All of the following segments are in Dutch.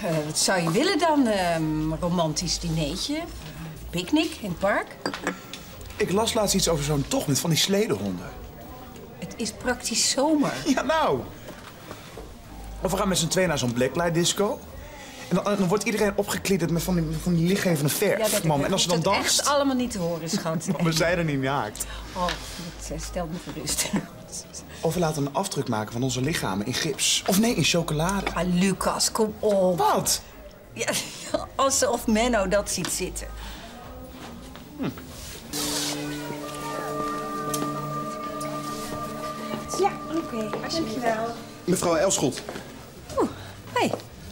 wat zou je willen dan? Romantisch dineetje? Picknick in het park? Ik las laatst iets over zo'n tocht met van die sledehonden. Het is praktisch zomer. Ja, nou. Of we gaan met z'n tweeën naar zo'n blacklight disco. En dan wordt iedereen opgekliederd met van die lichtgevende verf, mam. En als ze dan danst... Dat is echt allemaal niet te horen, schat. We zijn er niet naakt. Oh, dat stelt me gerust. Of we laten een afdruk maken van onze lichamen in gips. Of nee, in chocolade. Ah, Lucas, kom op. Wat? Ja, alsof Menno dat ziet zitten. Ja, oké. Dankjewel. Mevrouw Elschot. Oeh, hey.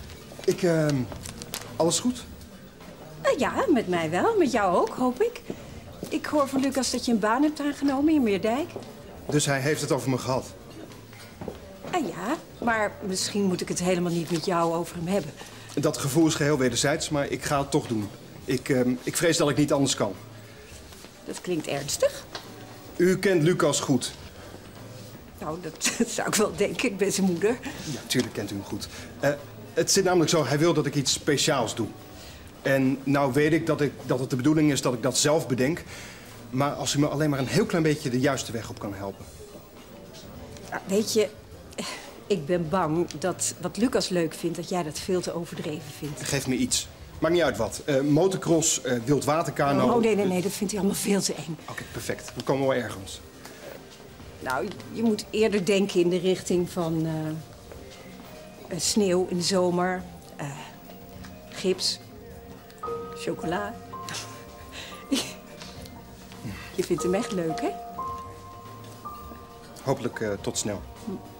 Alles goed? Ja, met mij wel. Met jou ook, hoop ik. Ik hoor van Lucas dat je een baan hebt aangenomen in Meerdijk. Dus hij heeft het over me gehad? Ja, maar misschien moet ik het helemaal niet met jou over hem hebben. Dat gevoel is geheel wederzijds, maar ik ga het toch doen. Ik vrees dat ik niet anders kan. Dat klinkt ernstig. U kent Lucas goed. Nou, dat zou ik wel denken. Ik ben zijn moeder. Ja, tuurlijk kent u hem goed. Het zit namelijk zo, hij wil dat ik iets speciaals doe. En nou weet ik dat het de bedoeling is dat ik dat zelf bedenk. Maar als u me alleen maar een heel klein beetje de juiste weg op kan helpen. Ja, weet je, ik ben bang dat wat Lucas leuk vindt, dat jij dat veel te overdreven vindt. Geef me iets. Maakt niet uit wat. Motocross, wildwaterkano... Oh, nee, dat vindt hij allemaal veel te eng. Oké, perfect. We komen wel ergens. Nou, je moet eerder denken in de richting van sneeuw in de zomer, gips, chocola. Je vindt hem echt leuk, hè? Hopelijk tot snel.